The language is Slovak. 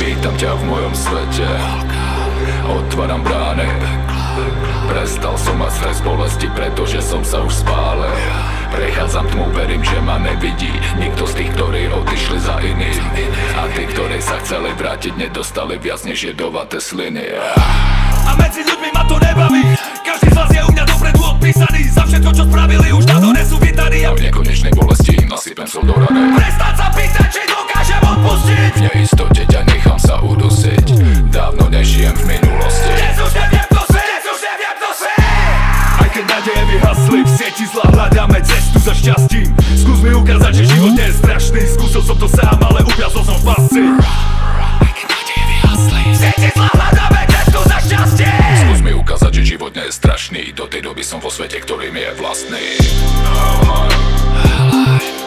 Vítam ťa v mojom svete, otváram brány. Prestal som mať stres bolesti, pretože som sa už spálil. Prechádzam tmu, verím, že ma nevidí nikto z tých, ktorí odišli za iných. A tí, ktorí sa chceli vrátiť, nedostali viac než jedovaté sliny. A medzi ľuďmi ma to nebaví. Každý z vás je u mňa dopredu odpísaný. Za všetko, čo spravili, už na to nesú vytarí. A v nekonečnej bolesti im nasypem sol do rany. Prestať sa pýtať, či dokážem odpustiť. V neistote ťa nechám sa udusiť. Dávno nežijem v minulosti. Dnes už neviem, kto si, dnes už neviem, kto si. Aj keď nádeje vyhasli, v sieti zla hľadáme cestu za šťastím. Skús mi ukázať, že život nie je strašný. Skúsil som to sám, ale uviazol som v pasci. Aj keď nádeje vyhasli, v sieti zla hľadáme cestu za šťastím. Skús mi ukázať, že život nie je strašný. Do tej doby som vo svete, ktorý mi je vlastný.